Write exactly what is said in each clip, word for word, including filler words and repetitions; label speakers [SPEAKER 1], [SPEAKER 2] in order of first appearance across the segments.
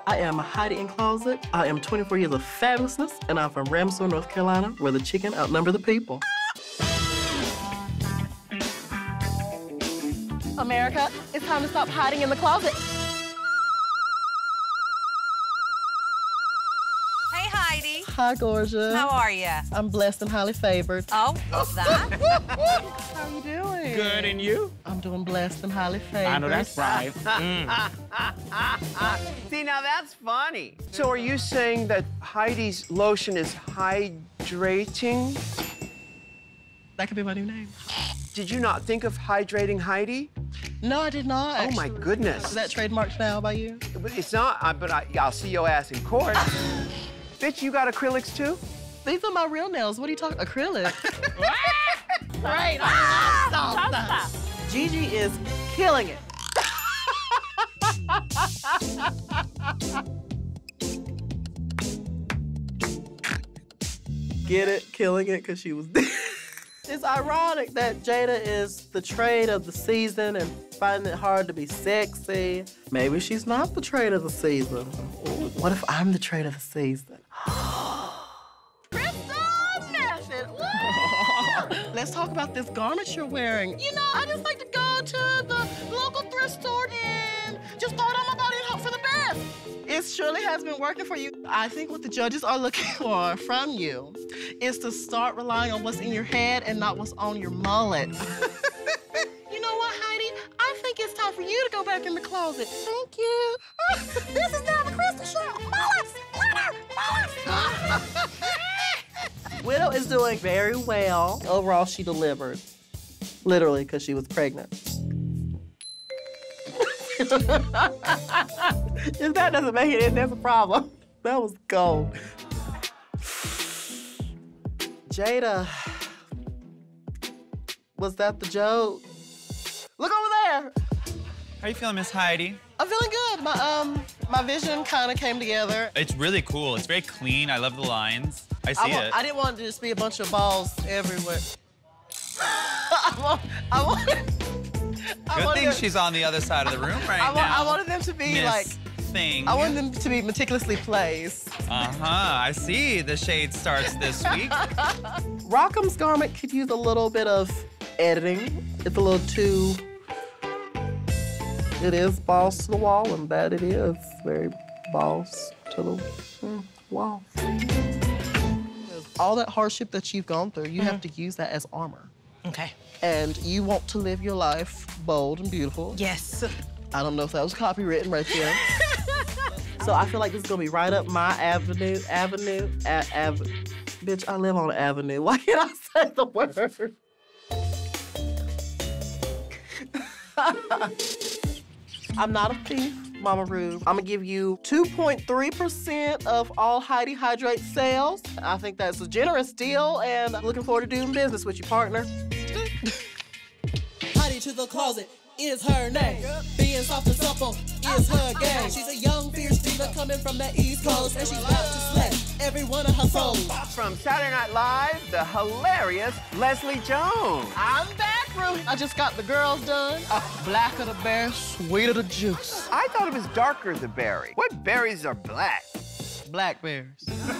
[SPEAKER 1] I am Heidi N Closet. I am twenty-four years of fabulousness, and I'm from Ramsey, North Carolina, where the chicken outnumber the people.
[SPEAKER 2] America, it's time to stop hiding in the closet.
[SPEAKER 3] Hey, Heidi.
[SPEAKER 1] Hi, gorgeous.
[SPEAKER 3] How are you?
[SPEAKER 1] I'm blessed and highly favored.
[SPEAKER 3] Oh, what's that?
[SPEAKER 1] How you doing?
[SPEAKER 4] Good, and you?
[SPEAKER 1] I'm doing blessed and highly favored.
[SPEAKER 4] I know that's right. mm.
[SPEAKER 5] See, now that's funny. So are you saying that Heidi's lotion is hydrating?
[SPEAKER 1] That could be my new name.
[SPEAKER 5] Did you not think of hydrating Heidi?
[SPEAKER 1] No, I did not, actually.
[SPEAKER 5] Oh, my goodness.
[SPEAKER 1] Is that trademarked now by you?
[SPEAKER 5] But it's not, uh, but I, I'll see your ass in court. Bitch, you got acrylics, too?
[SPEAKER 1] These are my real nails. What are you talking? Acrylic.
[SPEAKER 2] Right.
[SPEAKER 1] Stop, stop. Gigi is killing it. Get it? Killing it because she was there. It's ironic that Jada is the trade of the season and finding it hard to be sexy. Maybe she's not the trade of the season. Ooh, what if I'm the trade of the season? Let's talk about this garment you're wearing. You know, I just like to go to the local thrift store and just throw it on my body and hope for the best. It surely has been working for you. I think what the judges are looking for from you is to start relying on what's in your head and not what's on your mullet. You know what, Heidi? I think it's time for you to go back in the closet. Thank you. This is now the Crystal Show. Mullets! Glitter! Mullets! Widow is doing very well. Overall, she delivered. Literally, because she was pregnant. If that doesn't make it in, there's a problem. That was gold. Jada, was that the joke? Look over there.
[SPEAKER 4] How you feeling, Miss Heidi?
[SPEAKER 1] I'm feeling good. My um, my vision kind of came together.
[SPEAKER 4] It's really cool. It's very clean. I love the lines. I see
[SPEAKER 1] I want,
[SPEAKER 4] it.
[SPEAKER 1] I didn't want it to just be a bunch of balls everywhere. I want, I want, I
[SPEAKER 4] Good
[SPEAKER 1] wanted
[SPEAKER 4] thing
[SPEAKER 1] them,
[SPEAKER 4] she's on the other side of the room right
[SPEAKER 1] I, want,
[SPEAKER 4] now.
[SPEAKER 1] I wanted them to be
[SPEAKER 4] Miss
[SPEAKER 1] like,
[SPEAKER 4] Thing.
[SPEAKER 1] I wanted them to be meticulously placed.
[SPEAKER 4] Uh-huh, I see. The shade starts this week.
[SPEAKER 1] Rockham's garment could use a little bit of editing. It's a little too, it is balls to the wall, and that it is very balls to the mm, wall. All that hardship that you've gone through, you mm-hmm. have to use that as armor.
[SPEAKER 3] Okay.
[SPEAKER 1] And you want to live your life bold and beautiful.
[SPEAKER 3] Yes.
[SPEAKER 1] I don't know if that was copywritten right there. So I feel like this is gonna be right up my avenue, avenue, a avenue. Bitch, I live on an avenue. Why can't I say the word? I'm not a thief, Mama Rude. I'm gonna give you two point three percent of all Heidi Hydrate sales. I think that's a generous deal, and I'm looking forward to doing business with you, partner.
[SPEAKER 6] Heidi to the closet is her name. Being soft and supple is her game. She's a young, fierce diva coming from the East Coast, and she's about to slay every one of her souls.
[SPEAKER 5] From Saturday Night Live, the hilarious Leslie Jones.
[SPEAKER 1] I'm back, Ruth. I just got the girls done. Uh, blacker the berry, sweeter the juice.
[SPEAKER 5] I thought it was darker, the berry. What berries are black?
[SPEAKER 1] Blackberries.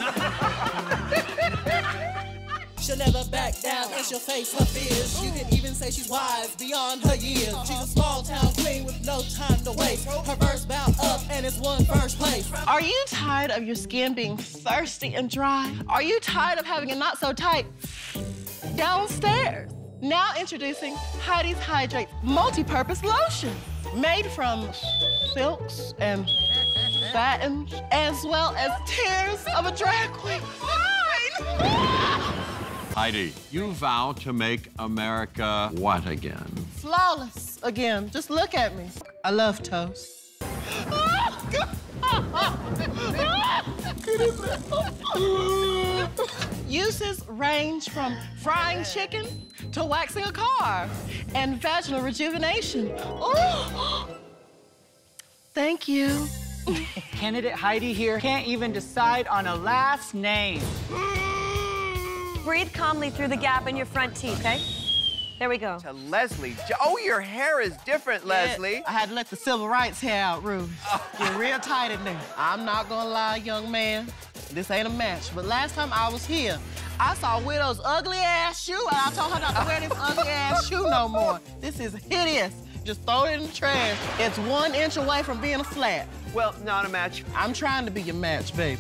[SPEAKER 6] She'll never back down and she'll face her fears. You can even say she's wise beyond her years. She's a small town queen with no time to waste. Her verse bout up and it's won first place.
[SPEAKER 1] Are you tired of your skin being thirsty and dry? Are you tired of having it not so tight downstairs? Now introducing Heidi's Hydrate Multi-Purpose Lotion. Made from silks and satins, as well as tears of a drag queen.
[SPEAKER 7] Heidi, you vow to make America what again?
[SPEAKER 1] Flawless again. Just look at me. I love toast. Uses range from frying chicken to waxing a car and vaginal rejuvenation. Oh. Thank you.
[SPEAKER 8] Candidate Heidi here can't even decide on a last name.
[SPEAKER 3] Breathe calmly through the gap in your front teeth, okay? There we go.
[SPEAKER 5] To Leslie. Oh, your hair is different, Leslie.
[SPEAKER 1] I had to let the civil rights hair out, Ru. You're real tight in there. I'm not gonna lie, young man. This ain't a match. But last time I was here, I saw Widow's ugly ass shoe, and I told her not to wear this ugly ass shoe no more. This is hideous. Just throw it in the trash. It's one inch away from being a flat.
[SPEAKER 5] Well, not a match.
[SPEAKER 1] I'm trying to be your match, baby.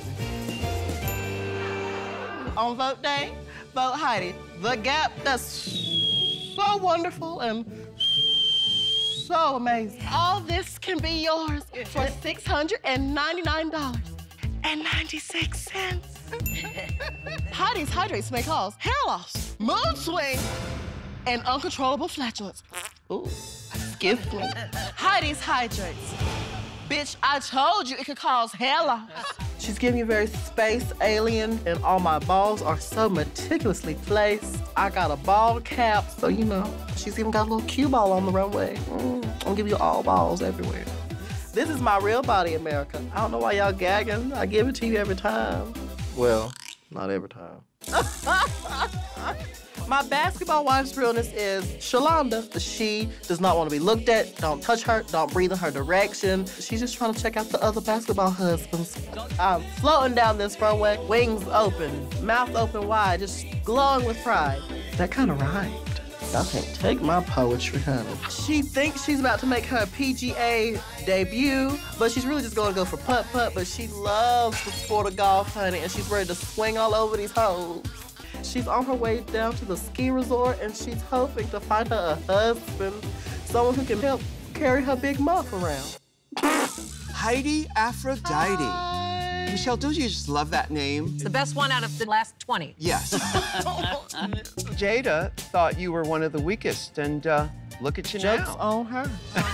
[SPEAKER 1] On vote day, vote Heidi. The Gap, that's so wonderful and so amazing. All this can be yours for six hundred ninety-nine dollars and ninety-six cents. Heidi's hydrates may cause hair loss, mood swings, and uncontrollable flatulence. Ooh, excuse me. Heidi's hydrates. Bitch, I told you it could cause hair loss. She's giving you very space alien, and all my balls are so meticulously placed. I got a ball cap, so you know. She's even got a little cue ball on the runway. Mm, I'll give you all balls everywhere. This is my real body, America. I don't know why y'all gagging. I give it to you every time. Well, not every time. My basketball wife's realness is Shalonda. She does not want to be looked at. Don't touch her. Don't breathe in her direction. She's just trying to check out the other basketball husbands. I'm floating down this runway, wings open, mouth open wide, just glowing with pride. That kind of rhymed. Y'all can't take my poetry, honey. She thinks she's about to make her P G A debut, but she's really just gonna go for putt-putt, but she loves the sport of golf, honey, and she's ready to swing all over these hoes. She's on her way down to the ski resort, and she's hoping to find her a husband, someone who can help carry her big muff around.
[SPEAKER 5] Heidi Aphrodite.
[SPEAKER 1] Hi.
[SPEAKER 5] Michelle, don't you just love that name?
[SPEAKER 3] It's the best one out of the last twenty.
[SPEAKER 5] Yes. Jada thought you were one of the weakest, and uh, look at you
[SPEAKER 1] Joke's
[SPEAKER 5] now.
[SPEAKER 1] on her.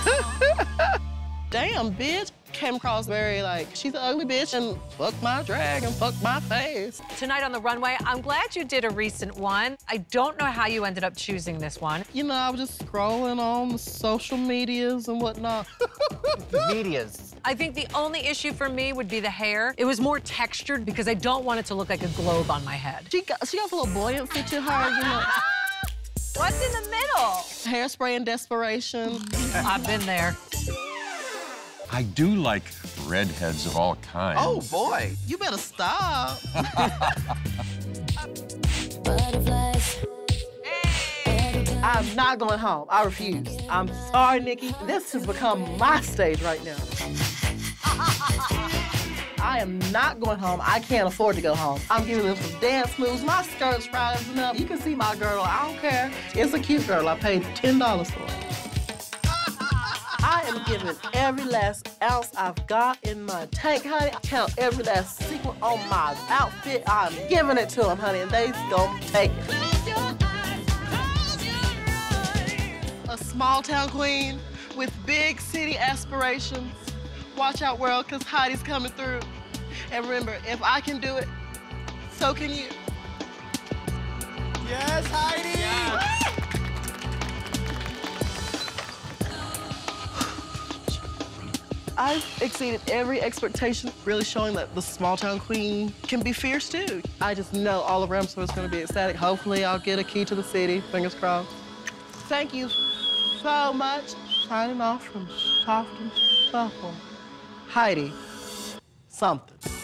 [SPEAKER 1] Damn, bitch. Came across very like, she's an ugly bitch and fuck my drag and fuck my face.
[SPEAKER 3] Tonight on the runway, I'm glad you did a recent one. I don't know how you ended up choosing this one.
[SPEAKER 1] You know, I was just scrolling on the social medias and whatnot.
[SPEAKER 8] The medias.
[SPEAKER 3] I think the only issue for me would be the hair. It was more textured because I don't want it to look like a globe on my head.
[SPEAKER 1] She got, she got a little buoyancy to her, you know.
[SPEAKER 3] What's in the middle?
[SPEAKER 1] Hairspray and desperation.
[SPEAKER 3] I've been there.
[SPEAKER 7] I do like redheads of all kinds.
[SPEAKER 5] Oh, boy.
[SPEAKER 1] You better stop. I'm not going home. I refuse. I'm sorry, Nikki. This has become my stage right now. I am not going home. I can't afford to go home. I'm giving them some dance moves. My skirt's rising up. You can see my girdle. I don't care. It's a cute girdle. I paid ten dollars for it. I am giving every last ounce I've got in my tank, honey. I count every last sequin on my outfit. I'm giving it to them, honey, and they's gonna take it. A small town queen with big city aspirations. Watch out, world, because Heidi's coming through. And remember, if I can do it, so can you.
[SPEAKER 5] Yes, Heidi! Yeah.
[SPEAKER 1] I've exceeded every expectation, really showing that the small town queen can be fierce too. I just know all around so it's gonna be ecstatic. Hopefully I'll get a key to the city, fingers crossed. Thank you so much. Signing off from Tofton, Buffalo. Heidi, something.